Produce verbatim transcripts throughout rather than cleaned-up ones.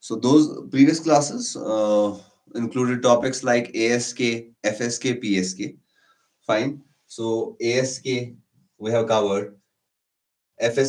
So those previous classes uh, included topics like A S K, F S K, P S K. Fine. So A S K we have covered, F S K,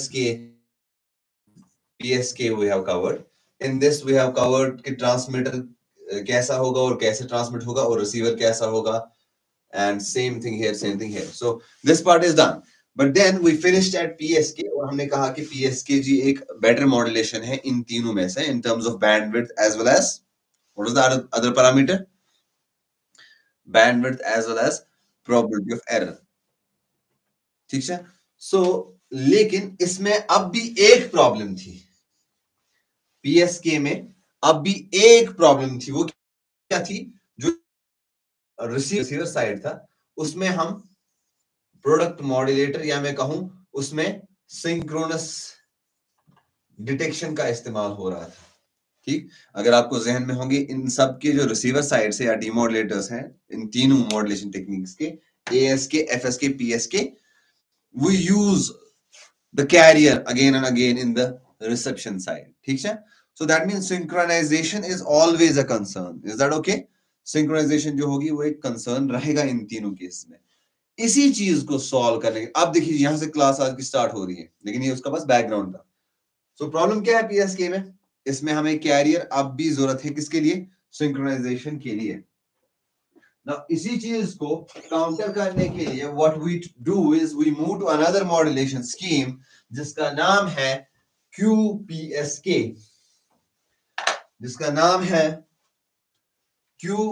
P S K we have covered. In this we have covered कि transmitter uh, कैसा होगा और कैसे transmit होगा और receiver कैसा होगा, and same thing here, same thing here. So this part is done. But then we finished at P S K और हमने कहा कि P S K जी एक better modulation है इन तीनों में से in terms of bandwidth as well as what is the other, other parameter? Bandwidth as well as probability of error. ठीक है. So लेकिन इसमें अब भी एक प्रॉब्लम थी. P S K में अब भी एक प्रॉब्लम थी. वो क्या थी? जो रिसीवर साइड था उसमें हम प्रोडक्ट मॉड्यूलेटर या मैं कहूं उसमें सिंक्रोनस डिटेक्शन का इस्तेमाल हो रहा था. ठीक. अगर आपको जहन में होंगे इन सब के जो रिसीवर साइड से या डीमॉड्यूलेटर्स हैं इन तीनों मॉड्यूलेशन टेक्निक्स के A S K, F S K, P S K, we use the carrier again and again in the reception side. ठीक है. So that means synchronization is always a concern. Is that okay? Synchronization जो होगी वो एक concern रहेगा इन तीनों case में. इसी चीज को सॉल्व करने के अब देखिए यहां से क्लास आज की स्टार्ट हो रही है लेकिन ये उसका बस बैकग्राउंड था. सो प्रॉब्लम क्या है P S K में? इसमें हमें कैरियर अब भी जरूरत है किसके लिए? सिंक्रोनाइजेशन के लिए. Now इसी चीज को काउंटर करने के लिए what we do is we move to another modulation scheme जिसका नाम है Q P S K, जिसका नाम है Q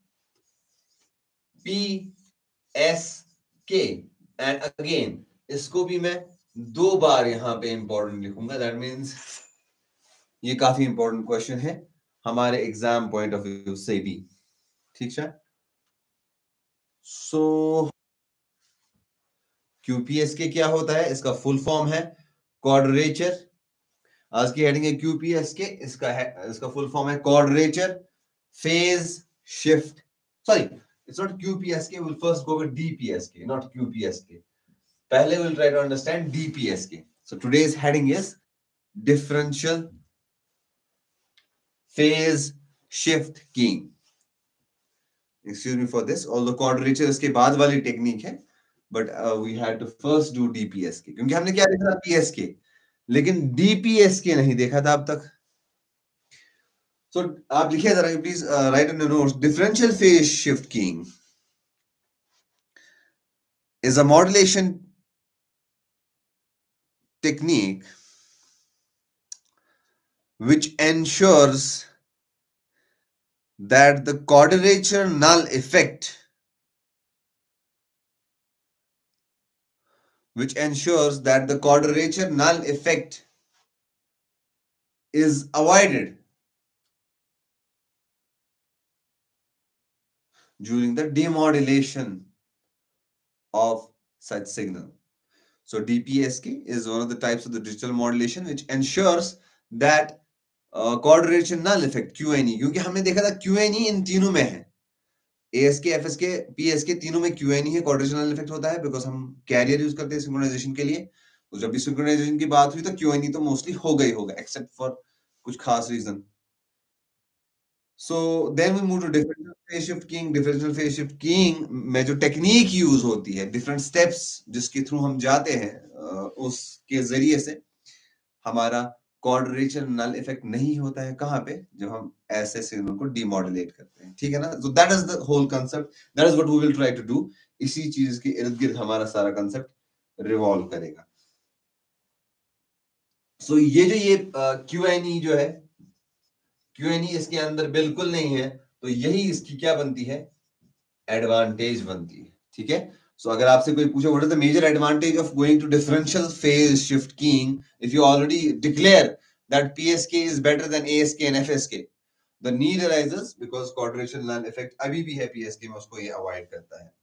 P S K. And again इसको भी मैं दो बार यहां पे इंपॉर्टेंट लिखूंगा. दैट मींस ये काफी इंपॉर्टेंट क्वेश्चन है हमारे एग्जाम पॉइंट ऑफ व्यू से भी. ठीक है. सो Q P S K क्या होता है? इसका फुल फॉर्म है क्वाड्रेचर. आज की हेडिंग है Q P S K. इसका है इसका फुल फॉर्म है quadrature phase shift. Sorry, it's not Q P S K. We'll first go with D P S K, not Q P S K. पहले we'll try to understand D P S K. So today's heading is differential phase shift keying. Excuse me for this. Although quadrature इसके बाद वाली technique है, but uh, we had to first do D P S K क्योंकि हमने क्या देखा था P S K लेकिन D P S K नहीं देखा था अब तक. So आप लिखिए जरा please write in the notes. Differential phase shift keying is a modulation technique which ensures that the quadrature null effect which ensures that the quadrature null effect is avoided during the demodulation of such signal. So D P S K is one of the types of the digital modulation which ensures that uh, quadrature null effect Q N E, क्योंकि हमने देखा था Q N E इन तीनों में है. A S K, F S K, P S K तीनों में Q N E है, quadrature null effect होता है बिकॉज हम कैरियर यूज करते हैं सिंक्रोनाइजेशन के लिए. तो जब भी सिंक्रोनाइजेशन की बात हुई तो Q N E तो मोस्टली होगा ही होगा एक्सेप्ट फॉर कुछ खास reason. So then we move to differential phase shift keying. Differential phase shift keying में जो टेक्निक यूज होती है, डिफरेंट स्टेप्स जिसके थ्रू हम जाते हैं, उसके जरिए से हमारा क्वाड्रेचर नल इफेक्ट नहीं होता है. कहां पे? जब हम ऐसे सिग्नल को डीमॉड्यूलेट करते हैं. ठीक है ना. So that is the whole concept. That is what we will try to do. इसी चीज के इर्द गिर्द हमारा सारा कांसेप्ट रिवॉल्व करेगा. सो so, ये जो ये Q N E जो है, Q N E इसके अंदर बिल्कुल नहीं है, तो यही इसकी क्या बनती है? एडवांटेज बनती है. ठीक है. सो so, अगर आपसे कोई पूछे what is the major advantage of going to differential phase shift keying, if you already declare that P S K is better than A S K and F S K, the need arises because quadrature null effect अभी भी है P S K में, उसको ये avoid करता है.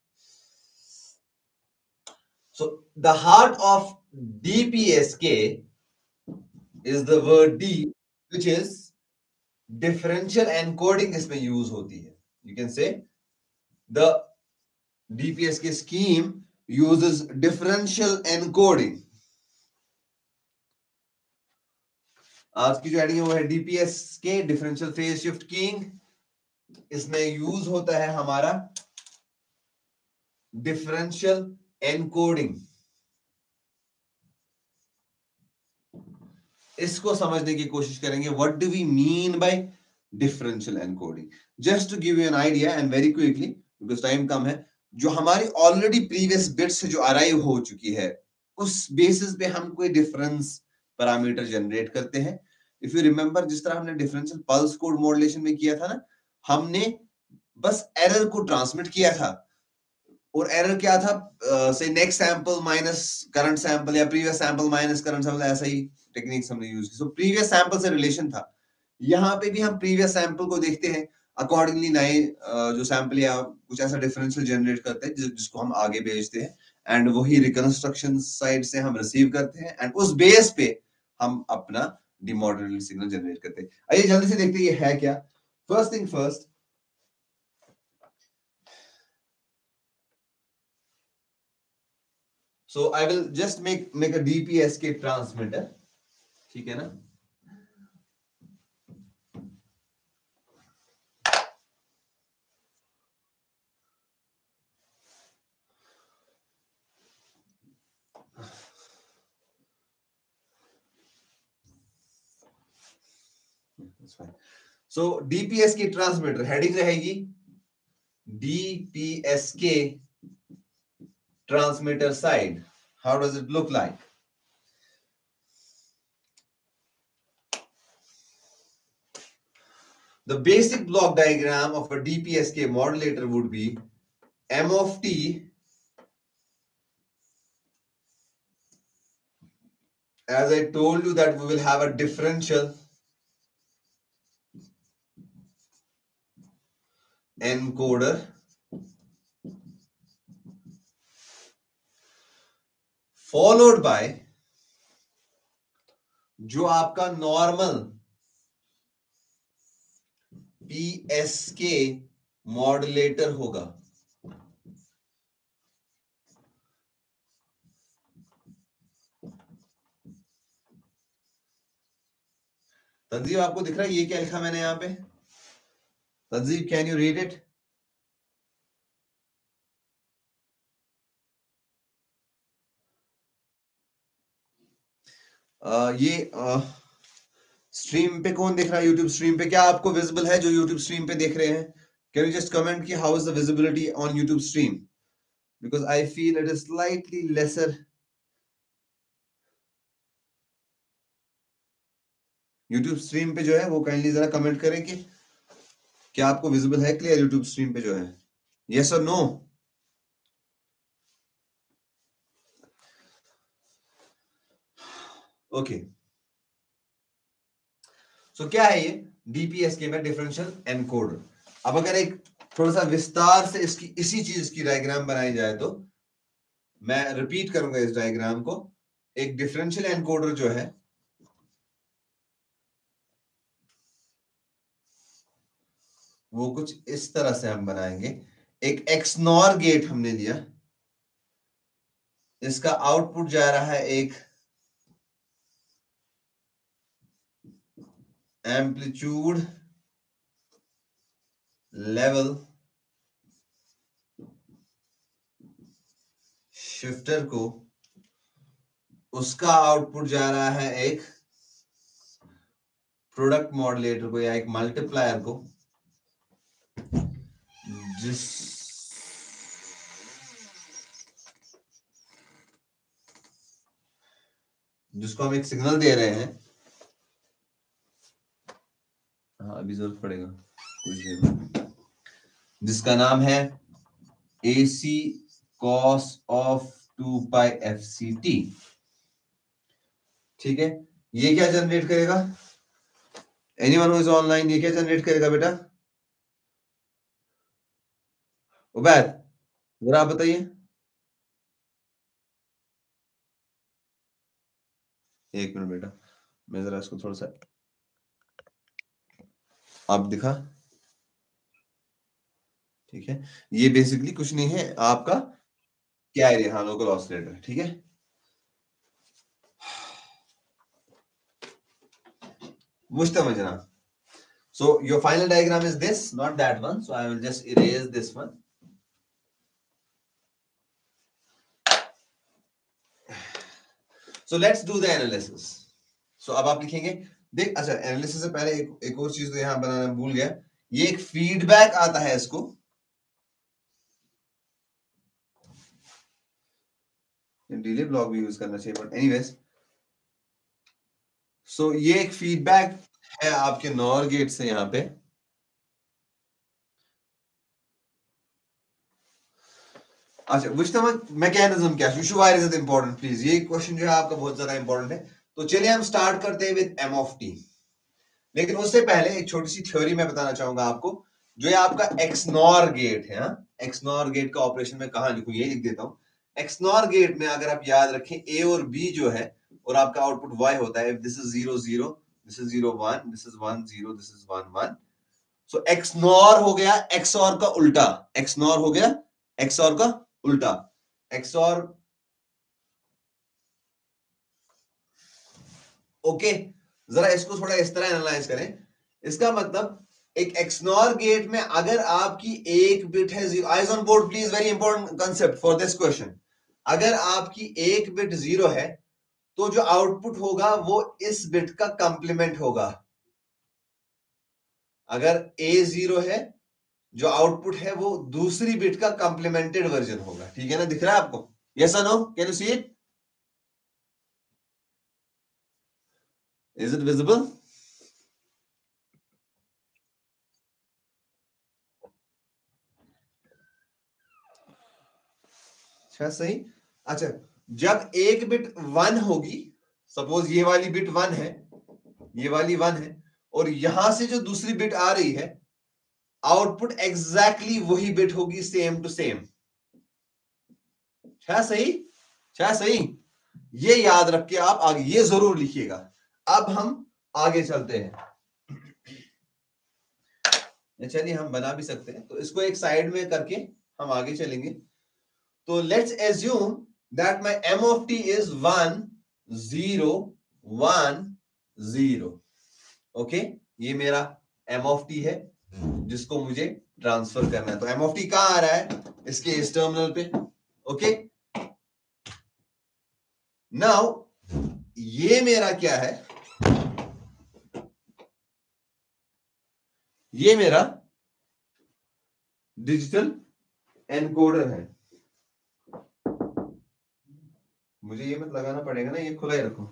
So the heart of D P S K is the word D, which is differential encoding. इसमें use होती है. You can say the D P S K scheme uses differential encoding. आज की जो हेडिंग है वो है DPS K differential phase shift keying. इसमें यूज होता है हमारा डिफरेंशियल एनकोडिंग। इसको समझने की कोशिश करेंगे, what do we mean by differential encoding. Just to give you an idea and very quickly because time कम है, जो हमारी ऑलरेडी प्रीवियस बिट्स जो अराइव हो चुकी है उस बेसिस पे हम कोई डिफरेंस पैरामीटर जनरेट करते हैं। इफ यू रिमेंबर, जिस तरह हमने डिफरेंशियल पल्स कोड मॉड्यूलेशन में किया था ना, हमने बस एरर को ट्रांसमिट किया था, और एरर क्या था, से next sample minus current sample या previous sample minus current sample, ऐसा ही टेक्निक्स हमने यूज की। सो प्रीवियस सैंपल से रिलेशन था। यहाँ पे भी हम प्रीवियस सैंपल को देखते हैं, अकॉर्डिंगली नए जो सैंपल या कुछ ऐसा डिफरेंशियल जनरेट करते हैं जिसको हम आगे भेजते हैं, एंड वही रिकंस्ट्रक्शन साइड से हम रिसीव करते हैं, एंड उस बेस पे हम अपना डिमॉड्यूलेटेड सिग्नल जनरेट करते हैं। आइए जल्दी से देखते हैं ये है क्या। First thing first, so I will just make make a D P S K transmitter, ठीक है ना। That's fine. So D P S K transmitter heading रहेगी D P S K transmitter side. How does it look like? The basic block diagram of a D P S K modulator would be M of t as I told you that we will have a differential encoder followed by जो आपका normal P S K modulator होगा। तंजीब आपको दिख रहा है ये क्या लिखा मैंने यहां पे? Tanjeeb, can you read it? ये स्ट्रीम पे कौन देख रहा है? यूट्यूब स्ट्रीम पे क्या आपको विजिबल है? जो यूट्यूब स्ट्रीम पे देख रहे हैं, कैन यू जस्ट कमेंट कि how is the visibility on YouTube stream, because I feel it is slightly lesser. YouTube stream पे जो है वो काइंडली जरा कमेंट करें कि क्या आपको विजिबल है क्लियर यूट्यूब स्ट्रीम पे जो है, यस और नो। ओके, सो क्या है ये डीपीएसके में डिफरेंशियल एनकोडर। अब अगर एक थोड़ा सा विस्तार से इसकी इसी चीज की डायग्राम बनाई जाए तो मैं रिपीट करूंगा इस डायग्राम को। एक डिफरेंशियल एनकोडर जो है वो कुछ इस तरह से हम बनाएंगे। एक एक्सनॉर गेट हमने लिया, इसका आउटपुट जा रहा है एक एम्पलीट्यूड लेवल शिफ्टर को, उसका आउटपुट जा रहा है एक प्रोडक्ट मॉड्यूलेटर को या एक मल्टीप्लायर को, जिस जिसको हम एक सिग्नल दे रहे हैं। हाँ अभी जरूरत पड़ेगा कुछ देर, जिसका नाम है A C cos of two pi F C T. ठीक है, ये क्या जनरेट करेगा? एनीवन हु इज ऑनलाइन, ये क्या जनरेट करेगा बेटा? उबैद जरा आप बताइए। एक मिनट बेटा, मैं जरा इसको थोड़ा सा आप दिखा। ठीक है, ये बेसिकली कुछ नहीं है आपका क्या एरिया, हाँ लोकल ऑसिलेटर। ठीक है, Mushtamajna. So your final diagram is this, not that one. So I will just erase this one. So let's do the analysis. So अब आप लिखेंगे, देख अच्छा एनालिसिस से पहले एक एक और चीज तो यहां बनाना भूल गया, ये एक फीडबैक आता है, इसको डिले ब्लॉक भी यूज करना चाहिए, बट एनीवेज, सो ये एक फीडबैक है आपके नॉर गेट से यहां पे। अच्छा मैकेनिज्म क्या, why is it important, please, ये क्वेश्चन जो है आपका बहुत ज्यादा इंपॉर्टेंट है। तो चलिए हम स्टार्ट करते हैं विद एम ऑफ टी, लेकिन उससे पहले एक छोटी सी थ्योरी मैं बताना चाहूंगा आपको। जो ये आपका एक्सनॉर गेट है, एक्सनॉर गेट का ऑपरेशन मैं कहां लिखूं, ये लिख देता हूं। एक्सनॉर गेट में अगर आप याद रखें, ए और बी जो है और आपका आउटपुट वाई होता है, this is zero zero, this is zero one, this is one zero, this is one one. So XNOR हो गया एक्सऑर का उल्टा, एक्सनॉर हो गया एक्सऑर का उल्टा। एक्सऑर ओके, जरा इसको थोड़ा इस तरह एनालाइज करें। इसका मतलब एक एक्सनॉर गेट में अगर आपकी एक बिट है zero, eyes on board please, very important concept for this question. अगर आपकी एक बिट जीरो है तो जो आउटपुट होगा वो इस बिट का कंप्लीमेंट होगा। अगर ए जीरो है, जो आउटपुट है वो दूसरी बिट का कंप्लीमेंटेड वर्जन होगा, ठीक है ना, दिख रहा है आपको? यस और no, can you see it, is it visible? अच्छा सही। अच्छा, जब एक बिट वन होगी, सपोज ये वाली बिट वन है, ये वाली वन है, और यहां से जो दूसरी बिट आ रही है, आउटपुट एग्जैक्टली वही बिट होगी, सेम टू सेम। क्या सही, क्या सही, ये याद रख के आप आगे ये जरूर लिखिएगा। अब हम आगे चलते हैं, चलिए हम बना भी सकते हैं, तो इसको एक साइड में करके हम आगे चलेंगे। तो let's assume that my M of T is one zero one zero. Okay, ये मेरा एम ऑफ टी है जिसको मुझे ट्रांसफर करना है। तो एम ऑफ टी कहां आ रहा है, इसके इस टर्मिनल पे। ओके, नाउ ये मेरा क्या है, ये मेरा डिजिटल एनकोडर है। मुझे ये मत लगाना पड़ेगा ना, ये खुला ही रखो।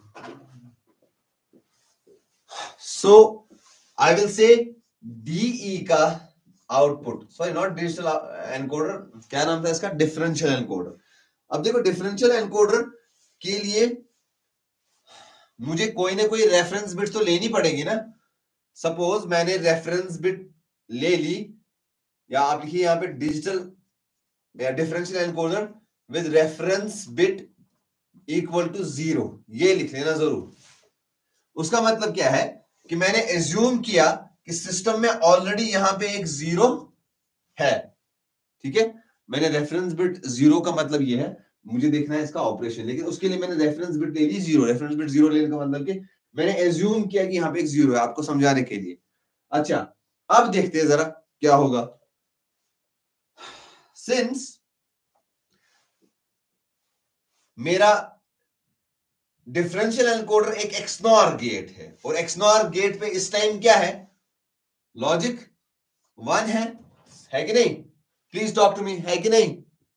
So I will say DE का output, sorry not digital encoder, क्या नाम था इसका, डिफरेंशियल एनकोडर। अब देखो डिफरेंशियल एनकोडर के लिए मुझे कोई ना कोई रेफरेंस बिट तो लेनी पड़ेगी ना। सपोज मैंने रेफरेंस बिट ले ली, या आप लिखिए यहां पे डिजिटल या differential encoder with reference bit equal to zero, ये लिख लेना जरूर। उसका मतलब क्या है कि मैंने एज्यूम किया कि सिस्टम में ऑलरेडी यहां पे एक जीरो है, ठीक है। मैंने रेफरेंस बिट जीरो का मतलब ये है, मुझे देखना है इसका ऑपरेशन, लेकिन उसके लिए मैंने रेफरेंस बिट ले ली जीरो। रेफरेंस बिट जीरो लेने का मतलब कि मैंने एज्यूम किया कि यहां पे एक जीरो है, आपको समझाने के लिए। अच्छा, अब देखते हैं जरा क्या होगा। सिंस मेरा डिफरेंशियल एनकोडर एक एक्सनॉर गेट है, और एक्सनॉर गेट पे इस टाइम क्या है, लॉजिक वन है है कि नहीं? प्लीज टॉक टू मी, है कि नहीं?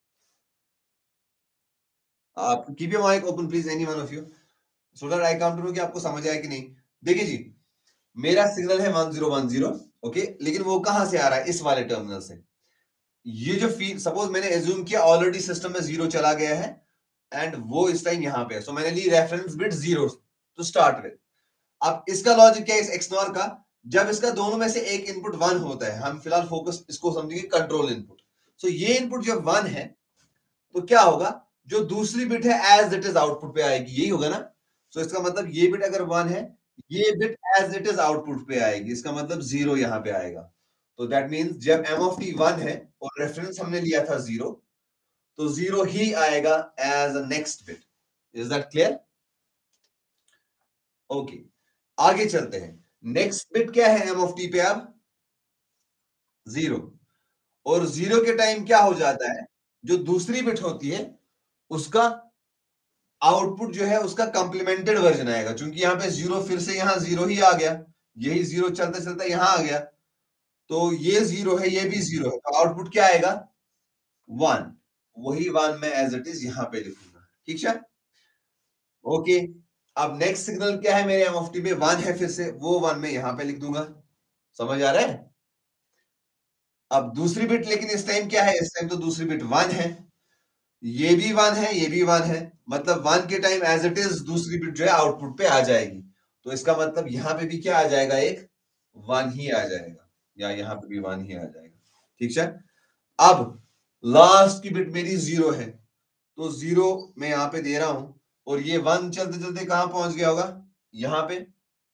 आप keep your mic open please, any one of you, so that I count to know कि आपको समझ आया कि नहीं। देखिए जी, मेरा सिग्नल है one zero one zero, okay, लेकिन वो कहां से आ रहा है, इस वाले टर्मिनल से। ये जो फीड, सपोज मैंने एज्यूम किया ऑलरेडी सिस्टम में जीरो चला गया है, एंड वो इस टाइम यहां पे है, सो मैंने ली reference bit zero to start with. अब इसका लॉजिक क्या है इस एक्सनॉर का, जब इसका दोनों में से एक इनपुट वन होता है, हम फिलहाल फोकस इसको समझेंगे कंट्रोल इनपुट। सो ये इनपुट जब वन है तो क्या होगा, जो दूसरी बिट है एज इट इज आउटपुट पे आएगी, यही होगा ना। सो इसका मतलब ये बिट अगर वन है, ये bit as it is output पे आएगी, इसका मतलब जीरो यहां पे आएगा। तो दैट मींस जब एम ऑफ टी वन है और रेफरेंस हमने लिया था जीरो, तो जीरो ही आएगा as a next bit. Is that clear? Okay, आगे चलते हैं। नेक्स्ट बिट क्या है एम ऑफ टी पे अब? जीरो। और जीरो के टाइम क्या हो जाता है, जो दूसरी बिट होती है उसका आउटपुट जो है उसका कंप्लीमेंटेड वर्जन आएगा, क्योंकि यहाँ पे जीरो फिर से यहाँ जीरो ही आ गया, यही जीरो चलते चलते यहाँ आ गया, तो ये जीरो है ये भी जीरो है, तो आउटपुट क्या आएगा? वन। वही वन मैं एज इट इज यहाँ पे लिखूंगा, ठीक है? ओके। अब नेक्स्ट सिग्नल क्या है मेरे एम ऑफ टी पे? वन है, फिर से वो वन मैं यहाँ पे लिख दूंगा। समझ आ रहा है? अब दूसरी बिट लेकिन इस टाइम क्या है? इस टाइम तो दूसरी बिट वन है, ये भी वन है, ये भी वन है, मतलब वन के टाइम एज इट इज दूसरी बिट जो है आउटपुट पे आ जाएगी, तो इसका मतलब यहां पे भी क्या आ जाएगा? एक वन ही आ जाएगा, या यहां पे भी वन ही आ जाएगा, ठीक है? अब लास्ट की बिट मेरी जीरो है, तो जीरो मैं यहां पे दे रहा हूं, और ये वन चलते चलते कहां पहुंच गया होगा? यहां पे।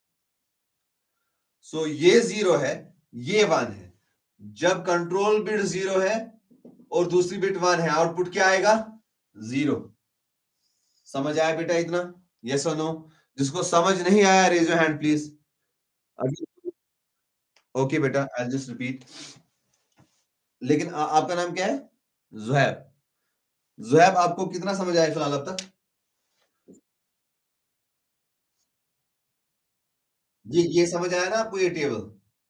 सो ये जीरो है, ये वन है। जब कंट्रोल बिट जीरो है और दूसरी बिट वन है, आउटपुट क्या आएगा? जीरो। समझ आया बेटा इतना? यस और नो? जिसको समझ नहीं आया raise your hand please. Okay बेटा, आई जस्ट रिपीट। लेकिन आ, आपका नाम क्या है? जुहैब। जुहैब, आपको कितना समझ आया फिलहाल अब तक? ये ये समझ आया ना आपको ये table?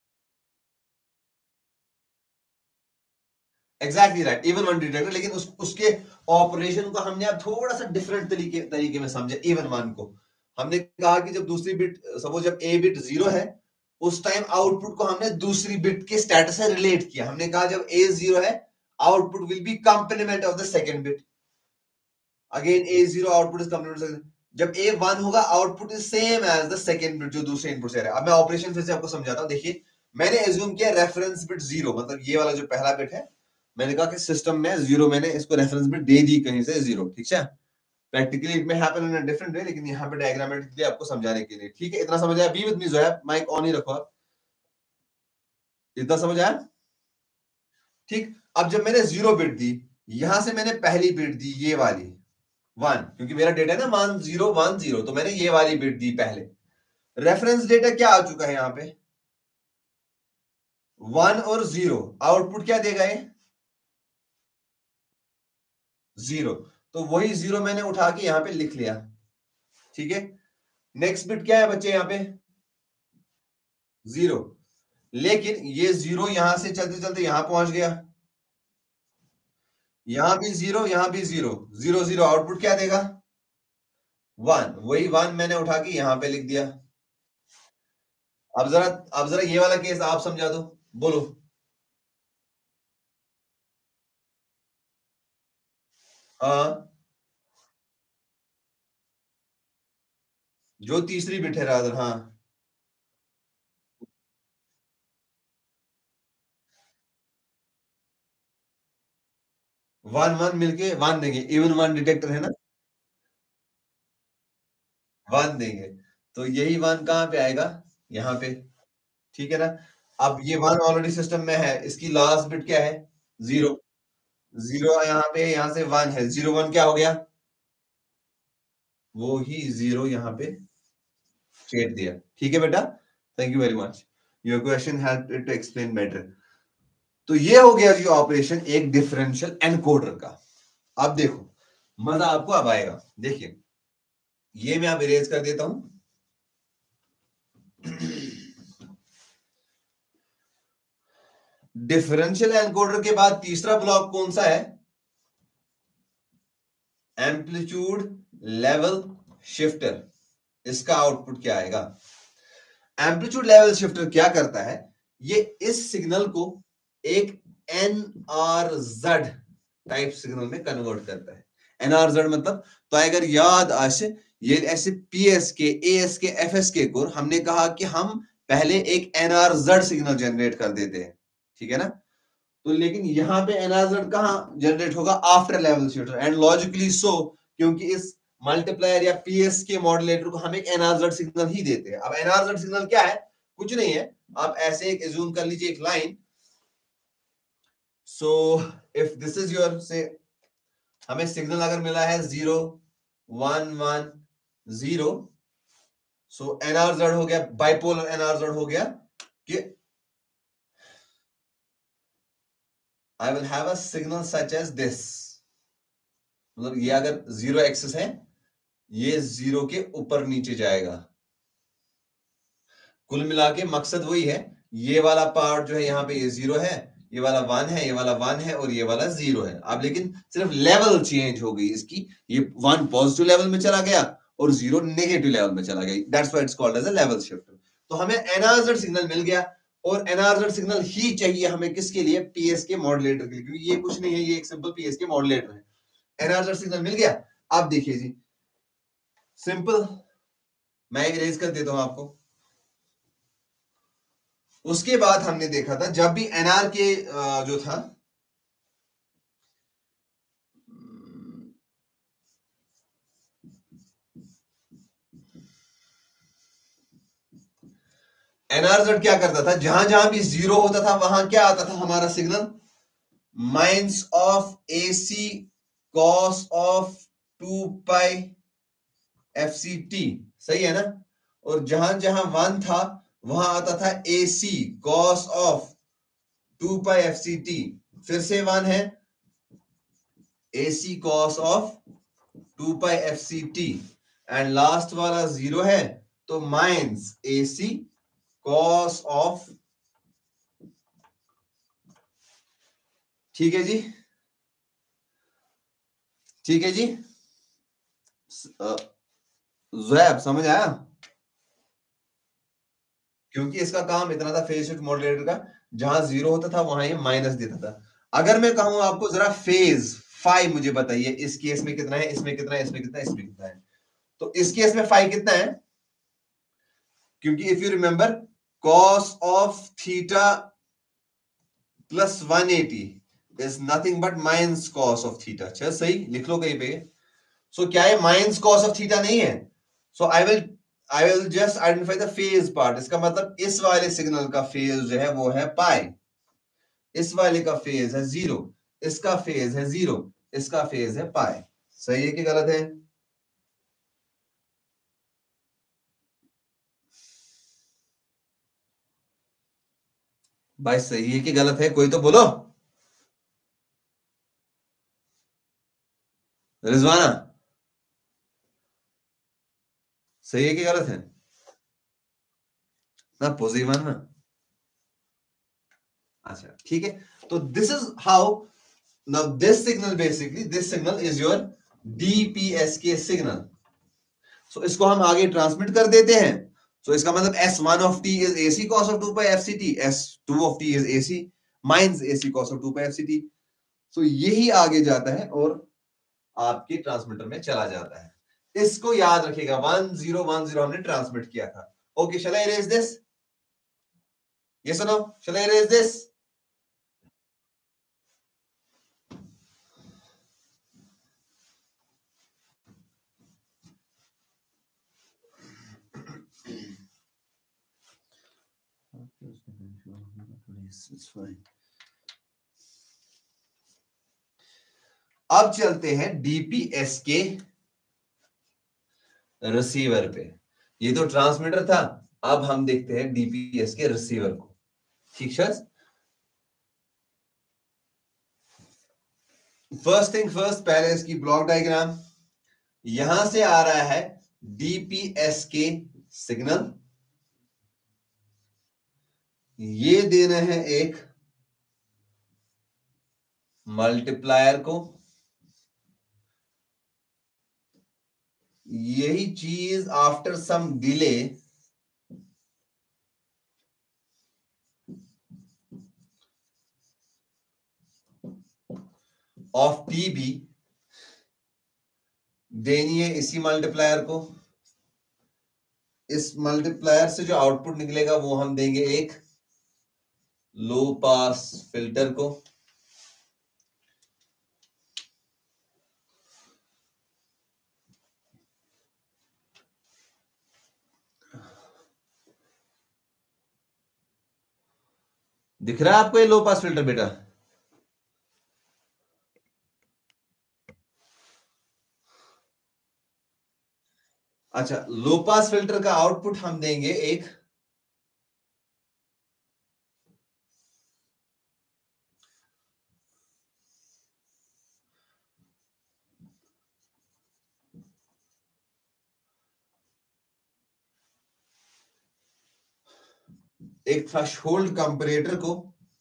Exactly right, even one detector, लेकिन उस, उसके ऑपरेशन को हमने अब थोड़ा सा डिफरेंट तरीके तरीके में समझा। इवन वन को हमने कहा कि जब दूसरी बिट, सपोज जब ए बिट जीरो है, उस टाइम आउटपुट को हमने दूसरी बिट के स्टेटस से रिलेट किया। हमने कहा जब ए जीरो है, output will be complement of the second bit. Again A zero output is complement. जब ए वन होगा, output is same as the second bit जो दूसरे इनपुट से आ रहा है। अब मैं ऑपरेशन फिर से आपको समझाता हूं। देखिए, मैंने एज्यूम किया रेफरेंस बिट जीरो, मतलब ये वाला जो पहला बिट है, मैंने कहा कि सिस्टम में जीरो, मैंने इसको रेफरेंस बिट दे दी कहीं से जीरो, ठीक है? प्रैक्टिकली इट में happen in a different way, लेकिन यहाँ पे डायग्रामेटिकली आपको समझाने के लिए, ठीक है? इतना समझ आया? Be with me Zoya, mic on ही रखो आप। इतना समझ आया? ठीक। अब जब मैंने जीरो बिट दी, यहां से मैंने पहली बिट दी ये वाली वन, क्योंकि मेरा डेटा है ना वन जीरो वन जीरो, तो मैंने ये वाली बिट दी पहले। रेफरेंस डेटा क्या आ चुका है यहाँ पे? वन और जीरो। आउटपुट क्या देगा ये? जीरो। तो वही जीरो मैंने उठा के यहां पे लिख लिया, ठीक है? नेक्स्ट बिट क्या है बच्चे यहाँ पे? जीरो। लेकिन ये जीरो यहां से चलते चलते यहां पहुंच गया, यहां भी जीरो, यहां भी जीरो, जीरो जीरो, आउटपुट क्या देगा? वन। वही वन मैंने उठा के यहां पे लिख दिया। अब जरा अब जरा ये वाला केस आप समझा दो, बोलो। हाँ, जो तीसरी बिट है रादर, हाँ। वन वन मिलके वन देंगे, इवन वन डिटेक्टर है ना, वन देंगे। तो यही वन कहां पे आएगा? यहाँ पे, ठीक है ना? अब ये वन ऑलरेडी सिस्टम में है, इसकी लास्ट बिट क्या है? जीरो। जीरो यहाँ पे, यहाँ से वन है, जीरो वन क्या हो गया? वो ही जीरो यहाँ पे छेड़ दिया, ठीक है बेटा? Thank you very much, your question help to explain better. तो ये हो गया जी ऑपरेशन एक डिफरेंशियल एनकोडर का। अब देखो, मजा आपको अब आएगा। देखिए, ये मैं अब इरेज कर देता हूं। डिफरेंशियल एनकोडर के बाद तीसरा ब्लॉक कौन सा है? Amplitude level shifter. इसका आउटपुट क्या आएगा? एम्पलीट्यूड लेवल शिफ्टर क्या करता है? ये इस सिग्नल को एक N R Z type signal में कन्वर्ट करता है। एन आर जेड मतलब, तो अगर याद आसे, ये ऐसे P S K, A S K, F S K को हमने कहा कि हम पहले एक N R Z signal generate कर देते हैं, ठीक है ना? तो लेकिन यहां पे एन आर जेड कहां जनरेट होगा? After level shifter, and logically so, क्योंकि इस मल्टीप्लायर या पीएस के मॉड्यूलेटर को हम एक एनआरजेड सिग्नल ही देते हैं। अब एनआरजेड सिग्नल क्या है? कुछ नहीं है, आप ऐसे एक एज्यूम कर लीजिए एक line. So if this is your say, हमें सिग्नल अगर मिला है zero one one zero, so NRZ हो गया, बाइपोलर एनआरजेड हो गया कि I will have a signal such as this, मतलब ये अगर जीरो एक्सिस है, ये जीरो के ऊपर नीचे जाएगा। कुल मिला के मकसद वही है, ये वाला पार्ट जो है यहाँ पे ये जीरो है, ये वाला वन है, ये वाला वन है और ये वाला जीरो है। अब लेकिन सिर्फ लेवल चेंज हो गई इसकी, ये वन पॉजिटिव लेवल में चला गया और जीरो नेगेटिव लेवल में चला गया। That's why it's called as a level shift. तो हमें एनहांस्ड सिग्नल मिल गया, और एनहांस्ड सिग्नल ही चाहिए हमें किसके लिए? पीएसके मॉड्यूलेटर के लिए, क्योंकि ये कुछ नहीं है, ये एक सिंपल पीएसके मॉड्यूलेटर है। एनहांस्ड सिग्नल मिल गया। अब देखिए जी, सिंपल, मैं इरेज कर देता हूं आपको। उसके बाद हमने देखा था जब भी एनआर के जो था, एनआरजेड क्या करता था, जहां जहां भी जीरो होता था वहां क्या आता था हमारा signal? Minus of A C cos of two pi F C T, सही है ना? और जहां जहां वन था वहां आता था A C cos of two pi F C T, फिर से वन है A C cos of two pi F C T, and last वाला जीरो है तो minus A C cos of, ठीक है जी, ठीक है जी, ज़ैब समझ आया? क्योंकि इसका काम इतना था फेज शिफ्ट मॉड्यूलेटर का, जहां जीरो होता था वहां ये माइनस देता था। अगर मैं कहूं आपको जरा फेज फाइव मुझे बताइए, इस केस में कितना है, इसमें कितना है, इसमें कितना है, इसमें कितना है, तो इस केस में फाइव कितना है? क्योंकि if you remember, cos of theta plus one eighty is nothing but minus cos of theta. अच्छा सही लिख लो कहीं पे। सो so, क्या है माइनस कॉस ऑफ थीटा नहीं है? So I will I will just identify the phase part. इसका मतलब इस वाले सिग्नल का फेज जो है वो है पाई, इस वाले का फेज है जीरो, इसका फेज है जीरो, इसका फेज है पाई। सही है कि गलत है? भाई सही है कि गलत है, कोई तो बोलो। रिजवाना, सही है कि गलत है? ना पॉजिटिव ना। अच्छा ठीक है, तो this is how, now this signal, basically this signal is your DPSK signal. So इसको हम आगे ट्रांसमिट कर देते हैं। सो so, इसका मतलब S one of T is AC cos of two pi F C T, S two of T is AC minus AC cos of two pi F C T. So यही आगे जाता है और आपके ट्रांसमीटर में चला जाता है। इसको याद रखिएगा, वन जीरो वन जीरो हमने ट्रांसमिट किया था। Okay, shall I erase this? Yes और no? Shall I erase this? अब चलते हैं डीपीएस के रिसीवर पे। ये तो ट्रांसमीटर था, अब हम देखते हैं डीपीएस के रिसीवर को। ठीक शख्स, फर्स्ट थिंग फर्स्ट, पहले इसकी ब्लॉक डायग्राम। यहां से आ रहा है डीपीएस के सिग्नल, ये देना है एक मल्टीप्लायर को, यही चीज after some delay of T B देनी है इसी मल्टीप्लायर को। इस मल्टीप्लायर से जो आउटपुट निकलेगा वो हम देंगे एक लो पास फिल्टर को। दिख रहा है आपको ये लो पास फिल्टर बेटा? अच्छा, लो पास फिल्टर का आउटपुट हम देंगे एक एक थ्रेशोल्ड कंपैरेटर को,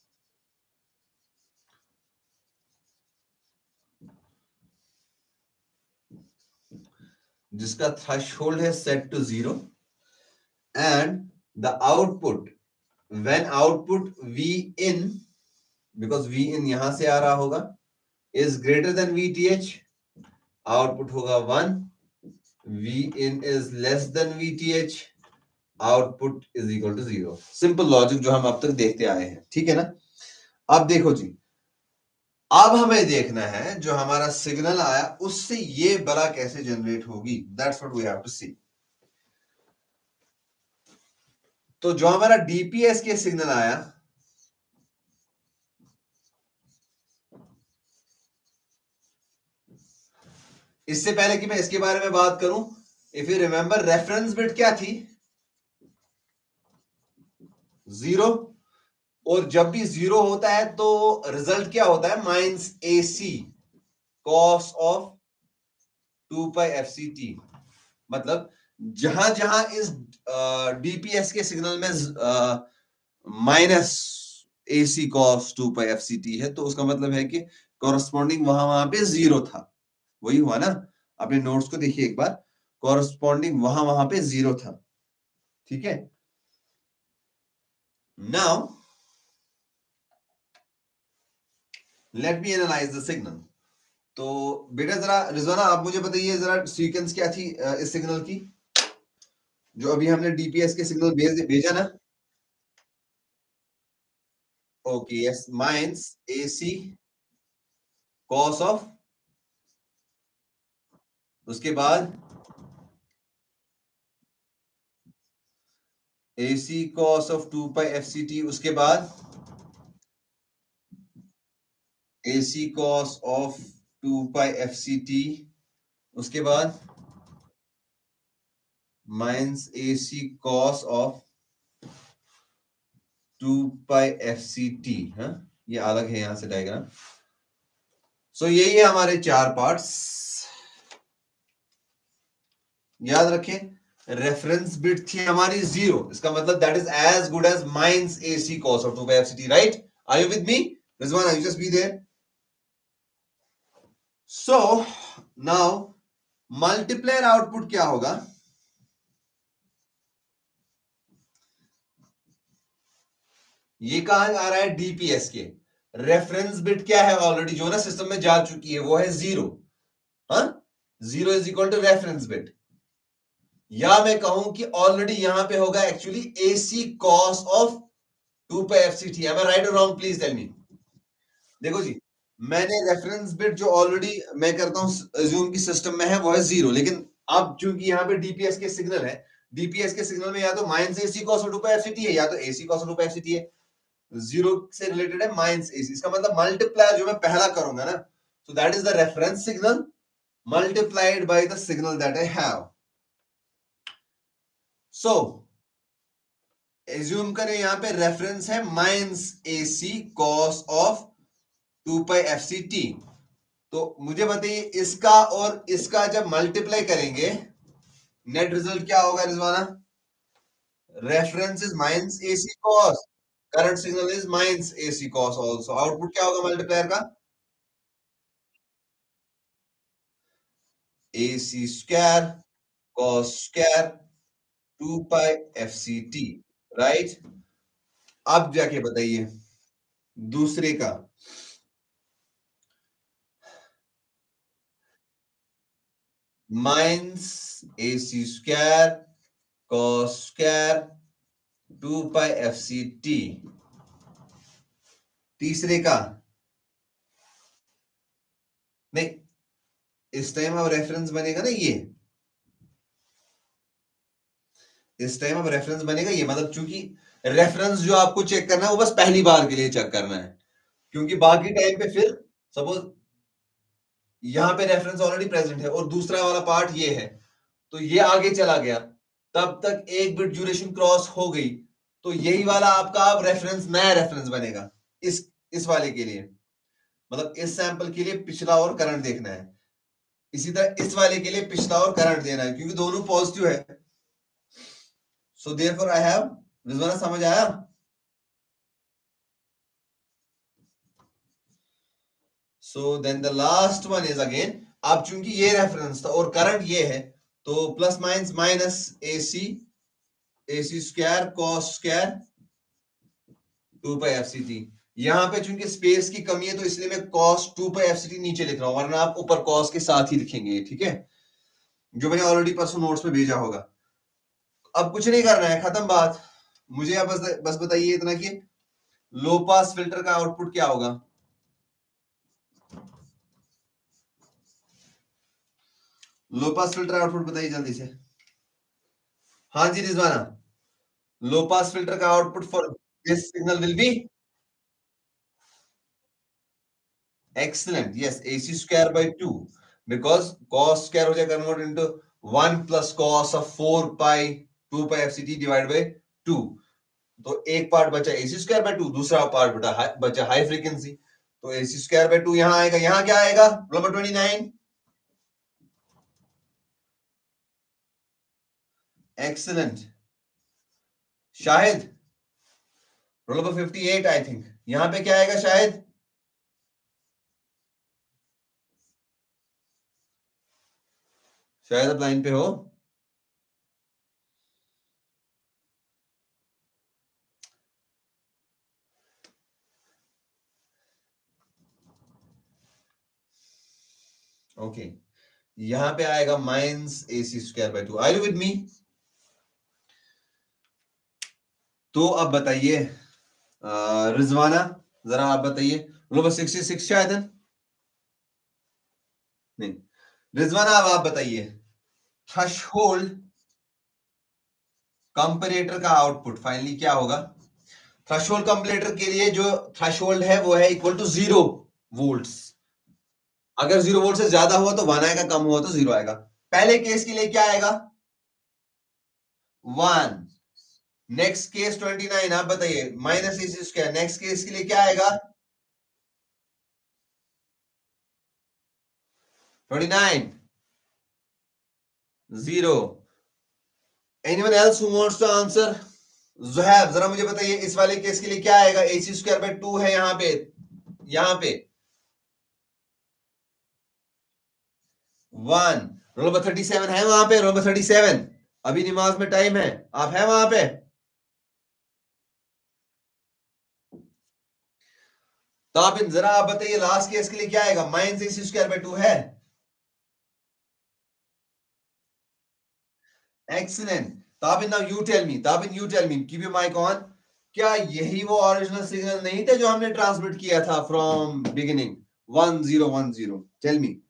जिसका थ्रेशोल्ड है set to zero, and the output when output V in, because V in यहां से आ रहा होगा, is greater than VTH, output होगा one, V in is less than VTH, output is equal to zero. Simple logic जो हम अब तक देखते आए हैं, ठीक है ना। अब देखो जी, अब हमें देखना है जो हमारा सिग्नल आया उससे ये बला कैसे जनरेट होगी, that's what we have to see. तो जो हमारा डीपीएस के सिग्नल आया, इससे पहले कि मैं इसके बारे में बात करूं, if you remember reference bit क्या थी, जीरो, और जब भी जीरो होता है तो रिजल्ट क्या होता है, minus A C cos of two pi F C T. मतलब जहां जहां इस डीपीएस के सिग्नल में minus A C cos two pi F C T है, तो उसका मतलब है कि कॉरस्पॉन्डिंग वहां वहां पे जीरो था। वही हुआ ना, अपने नोट्स को देखिए एक बार, कॉरस्पॉन्डिंग वहां वहां पे जीरो था, ठीक है। Now let me analyse the signal. तो बेटा जरा रिजवाना आप मुझे बताइए जरा सीक्वेंस क्या थी इस सिग्नल की, जो अभी हमने डीपीएस के सिग्नल भेज भेजा ना। Okay yes, minus A C cos of, उसके बाद A C cos of two pi F C T, उसके बाद A C cos of two pi F C T, उसके बाद minus A C cos of two pi F C T. हाँ, ये अलग है यहां से डायग्राम। सो so, यही है हमारे चार पार्ट्स, याद रखें। रेफरेंस बिट थी हमारी जीरो, इसका मतलब that is as good as minus A C cos of two pi F C T, right? Are you with me Rizwana? You just be there. So now multiplier output क्या होगा, ये कहां आ रहा है, डीपीएस के। रेफरेंस बिट क्या है already जो ना सिस्टम में जा चुकी है, वो है जीरो। हाँ, zero is equal to reference bit, या मैं कहूं कि ऑलरेडी यहां पे होगा actually AC cos of two pi F C T. Am I right और रॉन्ग, प्लीज टेल मी। देखो जी, मैंने रेफरेंस बिट जो ऑलरेडी मैं करता हूं अज्यूम की सिस्टम में है वो है जीरो, लेकिन अब चूंकि यहां पे डीपीएस के सिग्नल है, डीपीएस के सिग्नल में या तो minus AC cos of two pi F C T है या तो AC cos of two pi F C T है। जीरो से रिलेटेड है माइनस एसी, इसका मतलब मल्टीप्लायर जो मैं पहला करूंगा ना, so that is the reference signal multiplied by the signal that I have. So assume करें यहां पे रेफरेंस है minus AC cos of two pi F C T. तो मुझे बताइए इसका और इसका जब मल्टीप्लाई करेंगे नेट रिजल्ट क्या होगा Rizwana? Reference is minus AC cos, current signal is minus AC cos also, output क्या होगा मल्टीप्लायर का? AC square cos square two pi F C T, right? अब जाके बताइए दूसरे का, minus AC square cos square two pi F C T. तीसरे का नहीं, इस टाइम अब रेफरेंस बनेगा ना ये, इस टाइम अब रेफरेंस बनेगा ये, मतलब चूंकि रेफरेंस जो आपको चेक करना है वो बस पहली बार के लिए चेक करना है, क्योंकि बाकी टाइम पे फिर सपोज यहां पे रेफरेंस ऑलरेडी प्रेजेंट है और दूसरा वाला पार्ट ये है, तो ये आगे चला गया, तब तक एक बिट ड्यूरेशन क्रॉस हो गई, तो यही वाला आपका अब रेफरेंस, नया रेफरेंस बनेगा इस इस वाले के लिए, मतलब इस सैंपल के लिए पिछला और करंट देखना है। इसी तरह इस वाले के लिए पिछला और करंट देना है, क्योंकि दोनों पॉजिटिव है। So therefore I have, Rizwana समझ आया? So then the last one is again, अब चूंकि ये रेफरेंस था और करंट ये है, तो plus minus minus A C A C square cos square two pi F C T. यहां पे चूंकि स्पेस की कमी है तो इसलिए मैं cos two pi F C T नीचे लिख रहा हूं, वरना आप ऊपर कॉस के साथ ही लिखेंगे, ठीक है, जो मैंने ऑलरेडी परसों नोट्स में भेजा होगा। अब कुछ नहीं करना है, खत्म बात। मुझे अब बस बस बताइए इतना कि लो पास फिल्टर का आउटपुट क्या होगा। लो पास फिल्टर आउटपुट बताइए जल्दी से। हाँ जी रिजवाना, लो पास फिल्टर का output for this signal will be excellent, yes, ac square by two, because cos square हो जाएगा convert into one plus cos of four pi two pi fct divided by two। तो एक part बचा ac square by two, दूसरा part बचा बचा high frequency, तो ac square by two यहां आएगा, यहां क्या आएगा number twenty-nine। Excellent. Shahid, roll number fifty-eight I think, यहां पे क्या आएगा शाहिद? शायद आप लाइन पे हो। Okay okay. यहां पे आएगा minus A C square by two. Are you with me? तो अब बताइए रिजवाना, जरा आप बताइए, नंबर सिक्सटी सिक्स शायद है नहीं। रिजवाना अब आप बताइए, थ्रेशोल्ड कंपैरेटर का आउटपुट फाइनली क्या होगा? थ्रेशोल्ड कंपैरेटर के लिए जो थ्रेशोल्ड है वो है इक्वल टू जीरो वोल्ट्स। अगर जीरो वोल्ट से ज्यादा हुआ तो वन आएगा, कम हुआ तो जीरो आएगा। पहले केस के लिए क्या आएगा? One. Next case twenty nine, आप बताइए, minus A C square, next case के लिए क्या आएगा? Twenty nine, zero. Anyone else who wants to answer? Zuhaib जरा मुझे बताइए, इस वाले केस के लिए क्या आएगा? A C square by two है यहां पे, यहां पे one. Roll number thirty seven है वहां पे? रोल नंबर थर्टी सेवन, अभी नमाज में टाइम है, आप है वहां पे? तो आप जरा आप बताइए, लास्ट केस के लिए क्या आएगा? Minus A C square by two है। Excellent. Tabin now you tell me, Tabin you tell me, keep your mic on. क्या यही वो ओरिजिनल सिग्नल नहीं था जो हमने ट्रांसमिट किया था from beginning? One zero one zero, tell me,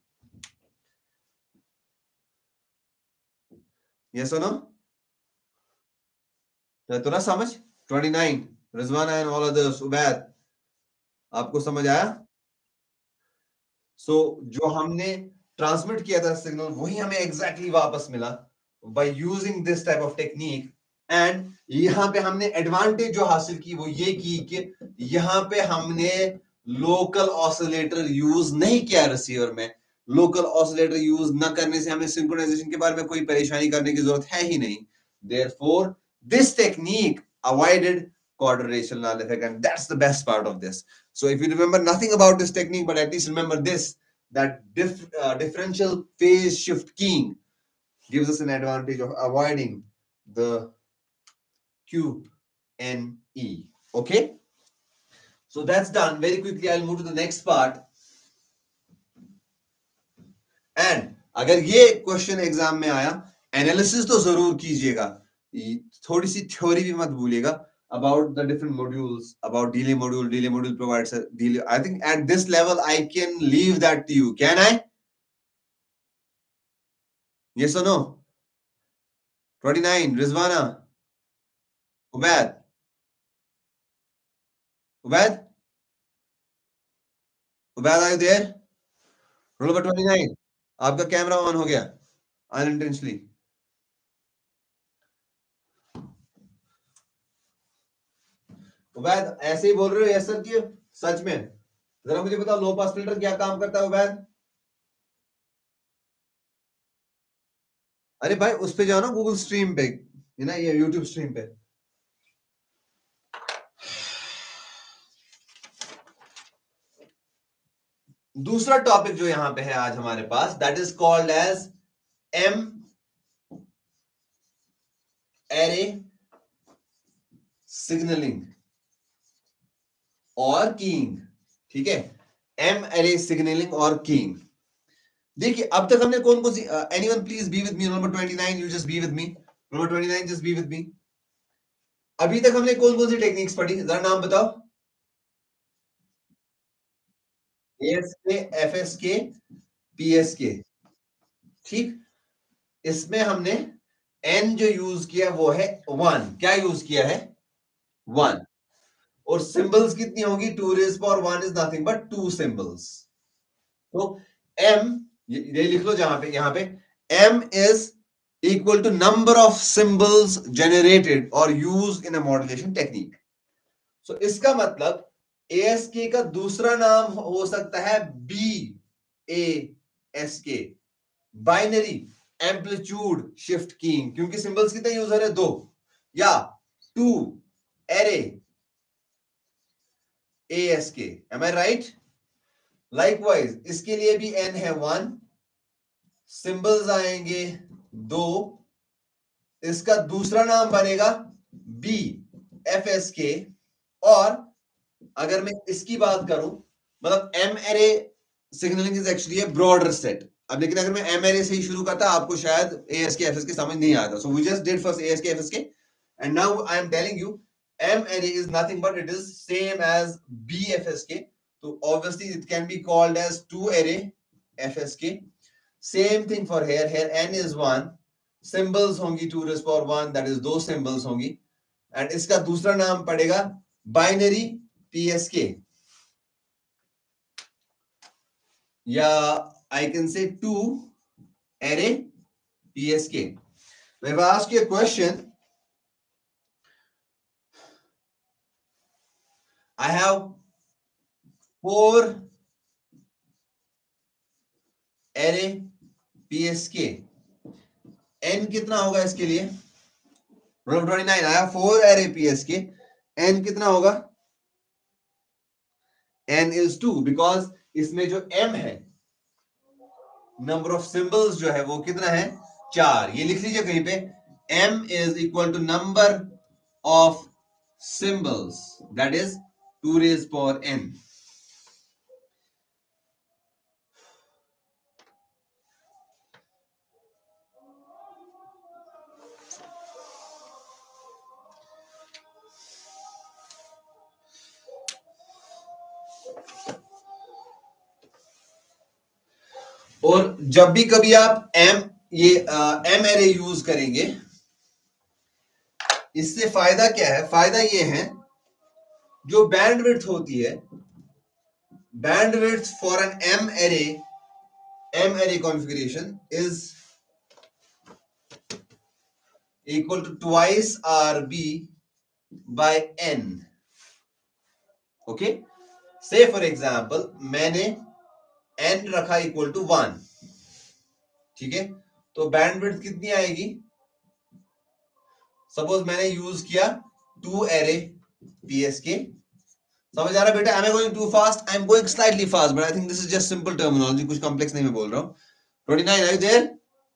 yes और नो? तो ना समझ? Twenty nine, Rizwana and all others, Ubaid, आपको समझ आया? सो so, जो हमने ट्रांसमिट किया था सिग्नल वही हमें एग्जैक्टली exactly वापस मिला by using this type of technique. And यहां पे हमने एडवांटेज जो हासिल की वो ये की कि यहां पे हमने लोकल ऑसिलेटर यूज नहीं किया रिसीवर में। लोकल ऑसिलेटर यूज न करने से हमें सिंक्रोनाइजेशन के बारे में कोई परेशानी करने की जरूरत है ही नहीं। Therefore this technique avoided quadrilateral null effect, and that's the best part of this. So if you remember nothing about this technique, but at least remember this, that dif uh, differential phase shift keying gives us an advantage of avoiding the Q N E. Okay, so that's done. Very quickly I'll move to the next part. And अगर ये question exam में आया, analysis तो जरूर कीजिएगा, थोड़ी सी theory भी मत भूलिएगा about the different modules, about delay module. Delay module provides a delay. I think at this level I can leave that to you. Can I? Yes or no? twenty-nine, Rizwana, Ubaid, Ubaid, Ubaid, are you there? Roll number twenty-nine, आपका camera on हो गया unintentionally. Ubaid ऐसे ही बोल रहे हो yes sir कि सच में? जरा मुझे बताओ लो पास फिल्टर क्या काम करता है उबैद? अरे भाई उस पे जाओ ना गूगल स्ट्रीम पे, है ना, ये यूट्यूब स्ट्रीम पे। दूसरा टॉपिक जो यहां पे है आज हमारे पास, that is called as M array signalling और कीइंग। ठीक है, एम एरे सिग्नलिंग और कीइंग। देखिए अब तक हमने कौन कौन सी, anyone please be with me, number twenty nine, you just be with me, number twenty nine just be with me. अभी तक हमने कौन कौन सी टेक्निक्स पढ़ी, जरा नाम बताओ। ASK, FSK, PSK. ठीक, इसमें हमने एन जो यूज किया वो है वन। क्या यूज किया है? वन। और सिंबल्स कितनी होगी? Two raise power one is nothing but two symbols. तो m, ये, ये लिख लो जहां पे, यहां पे m is equal to number of symbols generated और use in a modulation technique. सो इसका मतलब एएसके का दूसरा नाम हो सकता है B A S K, binary amplitude shift keying, क्योंकि सिंबल्स कितने यूजर है? दो। या two array ASK. Am I right? Likewise इसके लिए भी एन है वन, सिंबल्स आएंगे दो, इसका दूसरा नाम बनेगा बी एफ एस के। और अगर मैं इसकी बात करूं, मतलब M array signalling is actually a broader set. अब लेकिन अगर मैं एम एरे से ही शुरू करता आपको शायद A S K F S K समझ नहीं आता। So we just did first A S K F S K and now I am telling you M array is nothing but it is same as B F S K. तो obviously it can be called as two array F S K. Same thing for here, here N is one, symbols होंगी two raise power one, that is दो symbols होंगी, and इसका दूसरा नाम पड़ेगा binary PSK, या I can say two array PSK. If I ask you a question, I have four array PSK, n कितना होगा इसके लिए? Twenty nine. I have four array PSK, n कितना होगा? n is two, because इसमें जो m है, number of symbols जो है वो कितना है? चार। ये लिख लीजिए कहीं पे, m is equal to number of symbols, that is two raised power n. और जब भी कभी आप m ये m एरे यूज करेंगे, इससे फायदा क्या है? फायदा ये है, जो बैंडविड्थ होती है, bandwidth for an m array, m array configuration is equal to twice rb by n. Okay, say for example मैंने n रखा इक्वल टू वन, ठीक है, तो बैंडविड्थ कितनी आएगी? सपोज मैंने यूज किया टू एरे पीएसके। समझ आ रहा बेटा? I am going too fast? I am going slightly fast, but I think this is just simple terminology, कुछ कॉम्प्लेक्स नहीं मैं बोल रहा हूं। Twenty nine, are you there?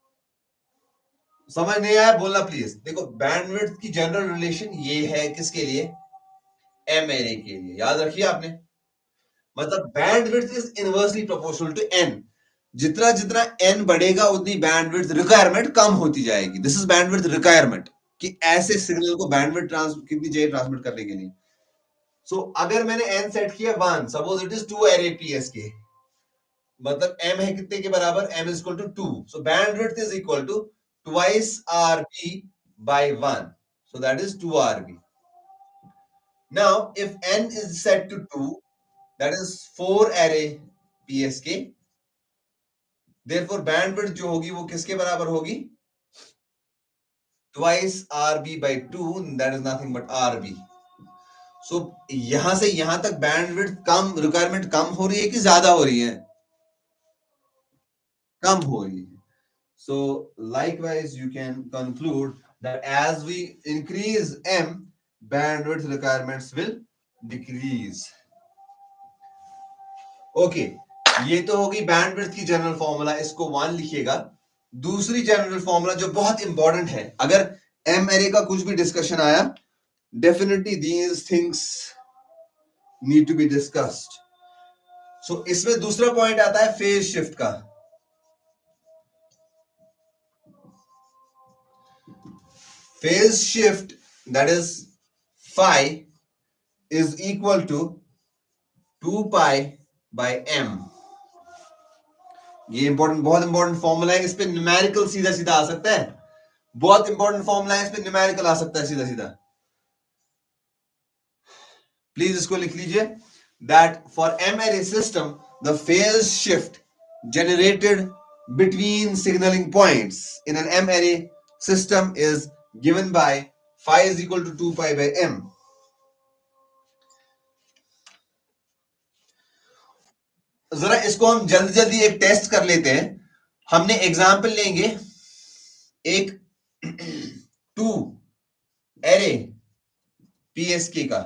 समझ नहीं आया बोलना प्लीज। देखो बैंडविड्थ की जनरल रिलेशन ये है, किसके लिए? एम एरे के लिए। याद रखिए आपने, मतलब bandwidth is inversely proportional to N. जितना जितना एन बढ़ेगा उतनी बैंडविड्थ रिक्वायरमेंट कम होती जाएगी। दिस इज बैंडविड्थ रिक्वायरमेंट, कि ऐसे सिग्नल को बैंडविड्थ ट्रांस कितनी चाहिए ट्रांसमिट करने के लिए। सो so, अगर मैंने एन सेट किया one, suppose it is two array PSK, मतलब एम है कितने के बराबर? M is equal to two. So bandwidth is equal to twice RB by one, so that is two RB. Now if N is set to two, that is four array PSK, therefore bandwidth जो होगी वो किसके बराबर होगी? Twice RB by two, that is nothing but RB. So so, यहां से यहां तक बैंडविड्थ कम, रिक्वायरमेंट कम हो रही है कि ज्यादा हो रही है? कम हो रही है. So likewise you can conclude that as we increase m, bandwidth requirements will decrease. Okay okay, ये तो होगी बैंडविड्थ की जनरल फॉर्मूला, इसको वन लिखिएगा. दूसरी जनरल फॉर्मूला जो बहुत इंपॉर्टेंट है, अगर एम एरे का कुछ भी डिस्कशन आया, definitely these things need to be discussed. So इसमें दूसरा पॉइंट आता है फेज शिफ्ट का. Phase shift that is phi is equal to two pi by m. ये इंपॉर्टेंट, बहुत इंपॉर्टेंट फॉर्मूला है. इस पे न्यूमेरिकल सीधा सीधा आ सकता है. बहुत इंपॉर्टेंट फॉर्मूला है, इस पे न्यूमेरिकल आ सकता है सीधा सीधा. प्लीज इसको लिख लीजिए. That for M array system the phase shift generated between signaling points in an M array system is given by phi is equal to two pi by m. जरा इसको हम जल्दी जल्दी एक टेस्ट कर लेते हैं. हमने एग्जाम्पल लेंगे एक टू एरे पीएसके का.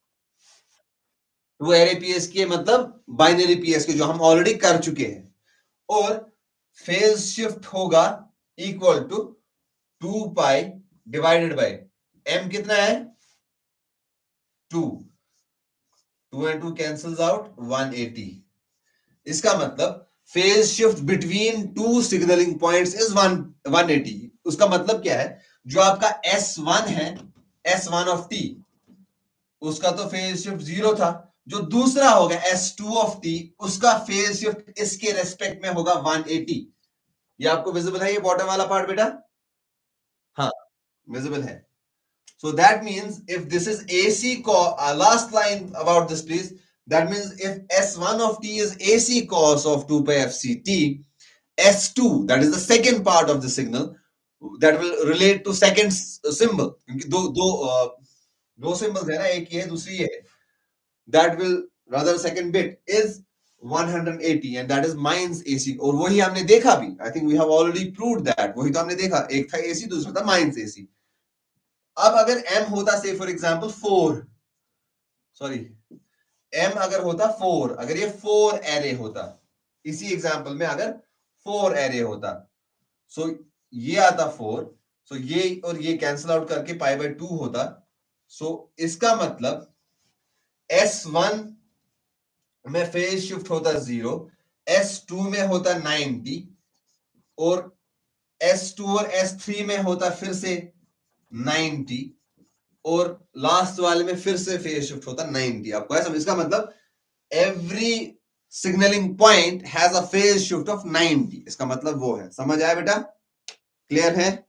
टू एरे पीएसके मतलब बाइनरी पीएसके जो हम ऑलरेडी कर चुके हैं. और फेज शिफ्ट होगा equal to two pi divided by M. कितना है? Two. Two and two cancels out, one eighty. इसका मतलब phase shift between two signalling points is one eighty. उसका मतलब क्या है? जो आपका एस वन है, एस वन ऑफ टी, उसका तो फेज शिफ्ट जीरो था. जो दूसरा होगा एस टू ऑफ टी, उसका फेज शिफ्ट इसके रेस्पेक्ट में होगा वन एटी. ये आपको विजिबल है ये बॉटम वाला पार्ट बेटा? हाँ, विजिबल है. So that means if this is A C cos, uh, last line about this please, that means if S one of t is A C cos of two pi F C t, S two, that is the second part of the signal, that will relate to second symbol. क्योंकि दो दो uh, दो symbols है ना, एक ये है दूसरी ये है. That will rather second bit is one eighty and that is minus A C. और वही हमने देखा भी. I think we have already proved that. वही तो हमने देखा, एक था A C दूसरा था minus A C. अब अगर m होता say for example four, sorry m अगर होता फोर, अगर ये फोर एरे होता, इसी एग्जांपल में अगर फोर एरे होता, सो so ये आता फोर, सो so ये और ये कैंसिल आउट करके पाई बाय टू होता. सो so इसका मतलब एस वन में फेज शिफ्ट होता जीरो, एस टू में होता नाइंटी, और एस टू और एस थ्री में होता फिर से नाइंटी, और लास्ट वाले में फिर से फेज शिफ्ट होता नाइंटी. आपको है समझ? इसका मतलब every signalling point has a phase shift of ninety. इसका मतलब वो है. समझ आया बेटा? क्लियर है?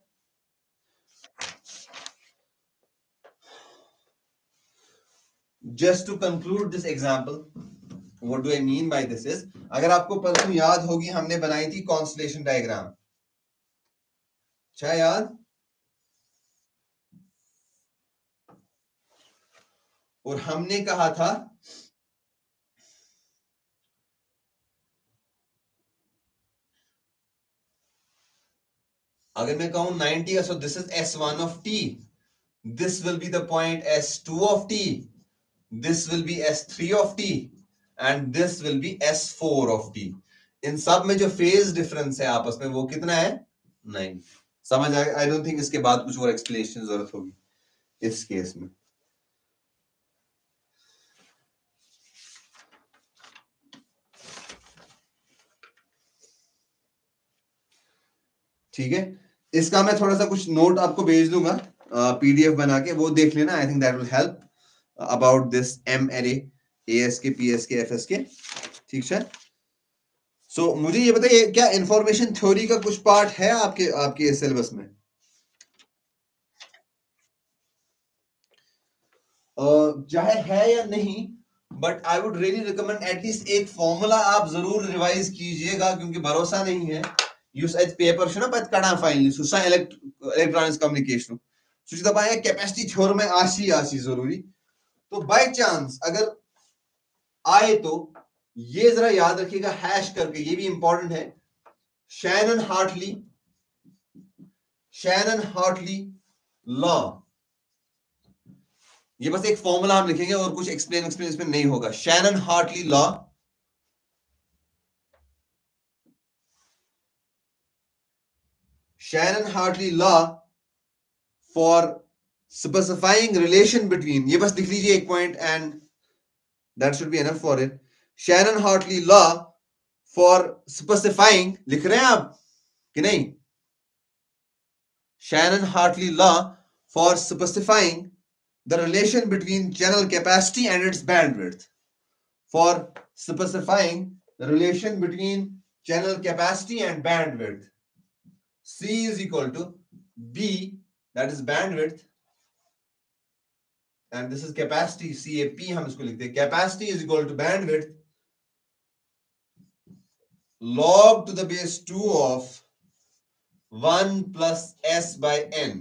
Just to conclude this example, what do I mean by this is, अगर आपको परसों याद होगी हमने बनाई थी कॉन्स्टलेशन डायग्राम. अच्छा याद? और हमने कहा था अगर मैं कहूं नाइंटी का, so this is S one of T, this will be the point S two of T, this will be S three of T, and this will be S four of T. इन सब में जो phase difference है आपस में वो कितना है? नाइन. समझ आए? आई डोंट थिंक इसके बाद कुछ और एक्सप्लेनेशन जरूरत होगी इस केस में. ठीक है, इसका मैं थोड़ा सा कुछ नोट आपको भेज दूंगा पीडीएफ बना के, वो देख लेना. I think that will help about this M array, ASK, PSK, FSK. ठीक है. सो so, मुझे ये बताइए, क्या इंफॉर्मेशन थ्योरी का कुछ पार्ट है आपके आपके सिलेबस में? uh, चाहे है या नहीं, but I would really recommend at least एक फॉर्मूला आप जरूर रिवाइज कीजिएगा, क्योंकि भरोसा नहीं है. Jūs eit पेपर छु ना पत कड़ा फाइनली सु सा इलेक्ट्रॉनिक्स कम्युनिकेशन सु छु दपाया कैपेसिटी थ्योरम में आसी आसी जरूरी. तो बाय चांस अगर आए तो ये जरा याद रखिएगा हैश करके, ये भी इंपॉर्टेंट है। Shannon Hartley Shannon Hartley law, ये बस एक फॉर्मूला हम लिखेंगे और कुछ एक्सप्लेन एक्सप्लेन इसमें नहीं होगा। Shannon Hartley law Shannon Hartley law for specifying relation between, ये बस लिख लीजिए एक point and that should be enough for it. Shannon Hartley law for specifying, लिख रहे हैं आप कि नहीं? Shannon Hartley law for specifying the relation between channel capacity and its bandwidth. For specifying the relation between channel capacity and bandwidth, C is equal to B, that is bandwidth, and this is capacity, C A P हम इसको लिखते हैं। Capacity is equal to bandwidth log to the base two of one plus S by N।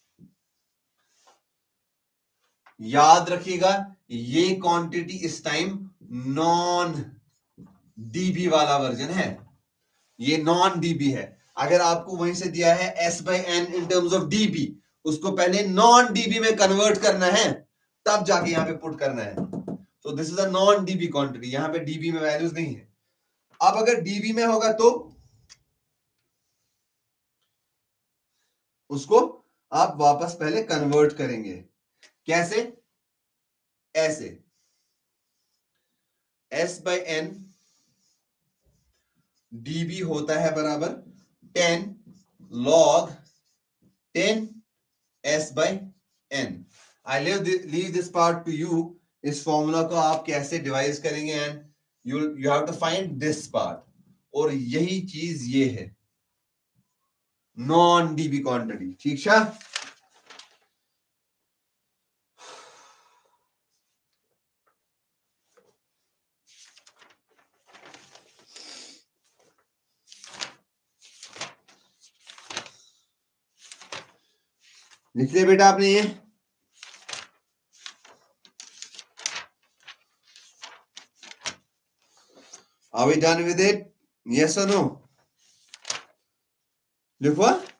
याद रखिएगा ये quantity इस time non dB वाला version है, ये नॉन डीबी है। अगर आपको वहीं से दिया है S by N in terms of dB, उसको पहले नॉन डीबी में कन्वर्ट करना है, तब जाके यहां पे पुट करना है। So this is a non dB quantity, यहां पे डीबी में वैल्यूज नहीं है। अब अगर डीबी में होगा तो उसको आप वापस पहले कन्वर्ट करेंगे। कैसे? ऐसे, एस बाई एन डीबी होता है बराबर ten log ten S by N. I leave leave this part to you. इस फॉर्मूला को आप कैसे डिवाइस करेंगे and you you have to find this part. और यही चीज ये है नॉन डीबी क्वांटिटी, ठीक है? लिख लिया बेटा आपने ये? Are we done with it? Yes or no? लिखवा?